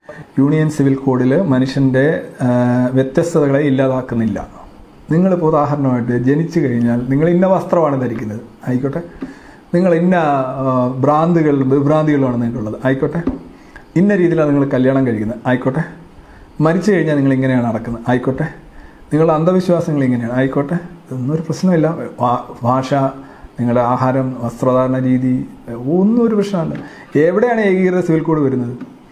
Union civil കോഡിൽ മനുഷ്യൻ്റെ വ്യത്യസ്തതകളെ ഇല്ലാതാക്കുന്നില്ല. നിങ്ങളിപ്പോൾ ഉദാഹരണമായിട്ട് ജനിച്ചു കഴിഞ്ഞാൽ നിങ്ങൾ ഇന്ന വസ്ത്രമാണ് ധരിക്കുന്നത് ആയിക്കോട്ടെ, നിങ്ങൾ ഇന്ന വിഭ്രാന്തികളാണ് നിങ്ങൾക്കുള്ളത് ആയിക്കോട്ടെ, ഇന്ന രീതിയിലാണ് നിങ്ങൾ കല്യാണം കഴിക്കുന്നത് ആയിക്കോട്ടെ, മരിച്ചു കഴിഞ്ഞാൽ നിങ്ങൾ ഇങ്ങനെയാണ് നടക്കുന്നത് ആയിക്കോട്ടെ, നിങ്ങളുടെ അന്ധവിശ്വാസങ്ങൾ ഇങ്ങനെയാണ് ആയിക്കോട്ടെ, ഇതൊന്നും ഒരു പ്രശ്നമില്ല. ഭാഷ, നിങ്ങളുടെ ആഹാരം, വസ്ത്രധാരണ രീതി ഒന്നും ഒരു പ്രശ്നമല്ല. എവിടെയാണ് ഏകീകൃത സിവിൽ കോഡ് വരുന്നത്?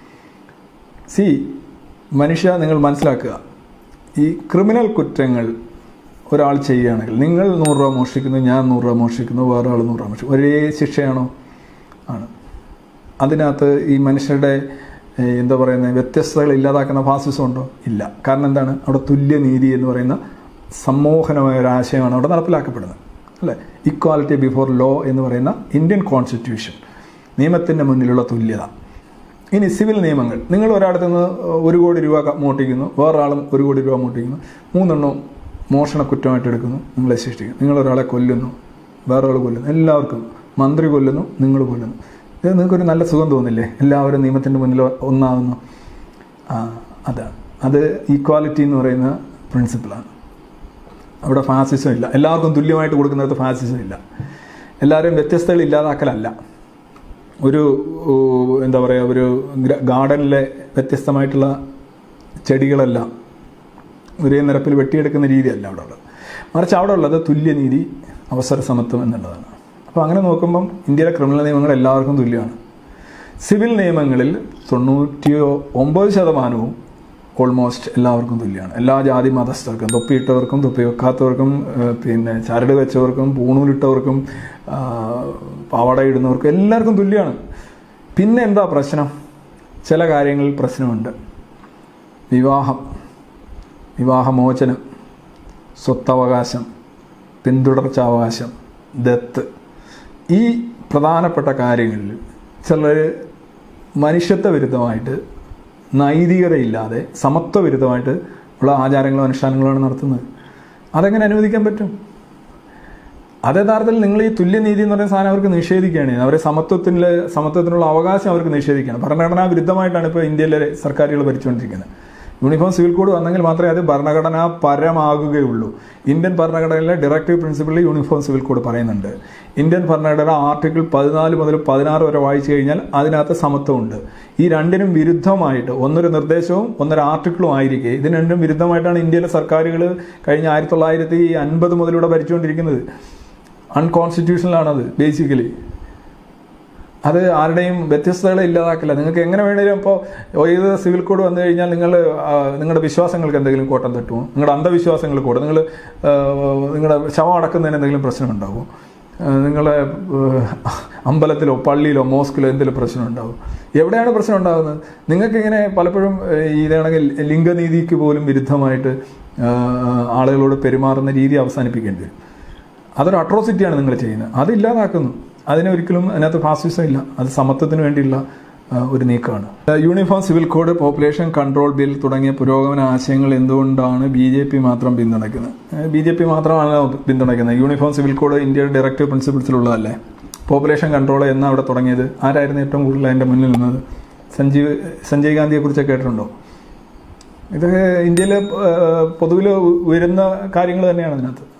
മനുഷ്യ, നിങ്ങൾ മനസ്സിലാക്കുക, ഈ ക്രിമിനൽ കുറ്റങ്ങൾ ഒരാൾ ചെയ്യുകയാണെങ്കിൽ, നിങ്ങൾ 100 രൂപ മോഷ്ടിക്കുന്നു, ഞാൻ 100 രൂപ മോഷ്ടിക്കുന്നു, വേറെ ആൾ 100 രൂപ മോഷ്ടിക്കുന്നു, ഒരേ ശിക്ഷയാണോ? ആണ്. അതിനകത്ത് ഈ മനുഷ്യരുടെ എന്താ പറയുന്നത് വ്യത്യസ്തതകൾ ഇല്ലാതാക്കുന്ന ഫാസിസം ഉണ്ടോ? ഇല്ല. കാരണം എന്താണ്? അവിടെ തുല്യനീതി എന്ന് പറയുന്ന സമ്മോഹനമായ ഒരു ആശയമാണ് അവിടെ നടപ്പിലാക്കപ്പെടുന്നത്, അല്ലേ? ഇക്വാലിറ്റി ബിഫോർ ലോ എന്ന് പറയുന്ന ഇന്ത്യൻ കോൺസ്റ്റിറ്റ്യൂഷൻ, നിയമത്തിൻ്റെ മുന്നിലുള്ള തുല്യത. ഇനി സിവിൽ നിയമങ്ങൾ, നിങ്ങൾ ഒരാടത്തു നിന്ന് 1 കോടി രൂപ മോഷ്ടിക്കുന്നു, വേറൊരാളും 1 കോടി രൂപ മോഷ്ടിക്കുന്നു, 3 എണ്ണം മോഷണ കുറ്റമായിട്ട് എടുക്കുന്നു, നിങ്ങളെ ശിക്ഷിക്കുന്നു. നിങ്ങളൊരാളെ കൊല്ലുന്നു, വേറൊരാൾ കൊല്ലുന്നു, എല്ലാവർക്കും മന്ത്രി കൊല്ലുന്നു, നിങ്ങൾ കൊല്ലുന്നു. ഇത് നിങ്ങൾക്കൊരു നല്ല സുഖം തോന്നില്ലേ? എല്ലാവരും നിയമത്തിൻ്റെ മുന്നിൽ ഒന്നാകുന്നു. അതാണ്, അത് ഈക്വാലിറ്റി എന്ന് പറയുന്ന പ്രിൻസിപ്പിളാണ്. അവിടെ ഫാസിസം ഇല്ല. എല്ലാവർക്കും തുല്യമായിട്ട് കൊടുക്കുന്നിടത്ത് ഫാസിസം ഇല്ല. എല്ലാവരും വ്യത്യസ്തകൾ ഇല്ലാതാക്കലല്ല. ഒരു എന്താ പറയുക, ഒരു ഗാർഡനിലെ വ്യത്യസ്തമായിട്ടുള്ള ചെടികളെല്ലാം ഒരേ നിരപ്പിൽ വെട്ടിയെടുക്കുന്ന രീതിയല്ല അവിടെ ഉള്ളത്. മറിച്ച് അവിടെ ഉള്ളത് തുല്യനീതി, അവസര സമത്വം എന്നുള്ളതാണ്. അപ്പോൾ അങ്ങനെ നോക്കുമ്പം ഇന്ത്യയിലെ ക്രിമിനൽ നിയമങ്ങൾ എല്ലാവർക്കും തുല്യമാണ്. സിവിൽ നിയമങ്ങളിൽ 99% ഓൾമോസ്റ്റ് എല്ലാവർക്കും തുല്യമാണ്. എല്ലാ ജാതി മതസ്ഥർക്കും, തൊപ്പിയിട്ടവർക്കും തൊപ്പി വെക്കാത്തവർക്കും, പിന്നെ ചരട് വെച്ചവർക്കും, പൂണൂലിട്ടവർക്കും, പാവാട ഇടുന്നവർക്കും എല്ലാവർക്കും തുല്യമാണ്. പിന്നെ എന്താ പ്രശ്നം? ചില കാര്യങ്ങളിൽ പ്രശ്നമുണ്ട്. വിവാഹമോചനം, സ്വത്തവകാശം, പിന്തുടർച്ചാവകാശം, ദത്ത്, ഈ പ്രധാനപ്പെട്ട കാര്യങ്ങളിൽ ചിലർ മനുഷ്യത്വ വിരുദ്ധമായിട്ട്, നൈതികതയില്ലാതെ, സമത്വ വിരുദ്ധമായിട്ട് ഉള്ള ആചാരങ്ങളും അനുഷ്ഠാനങ്ങളുമാണ് നടത്തുന്നത്. അതെങ്ങനെ അനുവദിക്കാൻ പറ്റും? അത് യഥാർത്ഥത്തിൽ നിങ്ങൾ ഈ തുല്യനീതി എന്ന് പറയുന്ന സാധനം അവർക്ക് നിഷേധിക്കുകയാണ്. അവരെ സമത്വത്തിനുള്ള അവകാശം അവർക്ക് നിഷേധിക്കുകയാണ്. ഭരണഘടനാ വിരുദ്ധമായിട്ടാണ് ഇപ്പോൾ ഇന്ത്യയിലെ സർക്കാരുകൾ ഭരിച്ചുകൊണ്ടിരിക്കുന്നത്. യൂണിഫോം സിവിൽ കോഡ് വന്നെങ്കിൽ മാത്രമേ അത് ഭരണഘടനാ പരമാകുകയുള്ളൂ. ഇന്ത്യൻ ഭരണഘടനയിലെ ഡയറക്റ്റീവ് പ്രിൻസിപ്പിളിൽ യൂണിഫോം സിവിൽ കോഡ് പറയുന്നുണ്ട്. ഇന്ത്യൻ ഭരണഘടന ആർട്ടിക്കിൾ 14 മുതൽ 16 വരെ വായിച്ചു കഴിഞ്ഞാൽ അതിനകത്ത് സമത്വമുണ്ട്. ഈ രണ്ടിനും വിരുദ്ധമായിട്ട് ഒന്നൊരു നിർദ്ദേശവും ഒന്നൊരു ആർട്ടിക്കിളും ആയിരിക്കെ ഇതിന് രണ്ടും വിരുദ്ധമായിട്ടാണ് ഇന്ത്യയിലെ സർക്കാരുകൾ കഴിഞ്ഞ 1950 മുതലൂടെ ഭരിച്ചുകൊണ്ടിരിക്കുന്നത്. അൺകോൺസ്റ്റിറ്റ്യൂഷണലാണത് ബേസിക്കലി. അത് ആരുടെയും വ്യത്യസ്തതകളെ ഇല്ലാതാക്കില്ല. നിങ്ങൾക്ക് എങ്ങനെ വേണമെങ്കിലും ഇപ്പോൾ ഏത് സിവിൽ കോഡ് വന്നു കഴിഞ്ഞാൽ നിങ്ങളുടെ വിശ്വാസങ്ങൾക്ക് എന്തെങ്കിലും കോട്ടം തട്ടുമോ? നിങ്ങളുടെ അന്ധവിശ്വാസങ്ങൾ കൂടെ നിങ്ങളുടെ ശവം അടക്കുന്നതിന് എന്തെങ്കിലും പ്രശ്നം ഉണ്ടാകുമോ? നിങ്ങളെ അമ്പലത്തിലോ പള്ളിയിലോ മോസ്കിലോ എന്തെങ്കിലും പ്രശ്നം ഉണ്ടാവും? എവിടെയാണ് പ്രശ്നം ഉണ്ടാകുന്നത്? നിങ്ങൾക്കിങ്ങനെ പലപ്പോഴും ഇതാണെങ്കിൽ ലിംഗനീതിക്ക് പോലും വിരുദ്ധമായിട്ട് ആളുകളോട് പെരുമാറുന്ന രീതി അവസാനിപ്പിക്കേണ്ടി വരും. അതൊരു അട്രോസിറ്റിയാണ് നിങ്ങൾ ചെയ്യുന്നത്. അതില്ലാതാക്കുന്നു. അതിനൊരിക്കലും അതിനകത്ത് ഫാസിസം ഇല്ല. അത് സമത്വത്തിന് വേണ്ടിയുള്ള ഒരു നീക്കമാണ്. Uniform civil code, population control bill തുടങ്ങിയ പുരോഗമന ആശയങ്ങൾ എന്തുകൊണ്ടാണ് BJP മാത്രം പിന്തുണയ്ക്കുന്നത്? BJP മാത്രമാണ് പിന്തുണയ്ക്കുന്നത്. യൂണിഫോം സിവിൽ കോഡ് ഇന്ത്യയുടെ ഡയറക്റ്റീവ് പ്രിൻസിപ്പിൾസിലുള്ളതല്ലേ? പോപ്പുലേഷൻ കൺട്രോൾ എന്നാണ് അവിടെ തുടങ്ങിയത്? ആരായിരുന്നു ഏറ്റവും കൂടുതൽ അതിൻ്റെ മുന്നിൽ നിന്നത്? സഞ്ജയ് ഗാന്ധിയെക്കുറിച്ചൊക്കെ കേട്ടിട്ടുണ്ടോ? ഇതൊക്കെ ഇന്ത്യയിൽ പൊതുവിൽ ഉയരുന്ന കാര്യങ്ങൾ തന്നെയാണ് അതിനകത്ത്.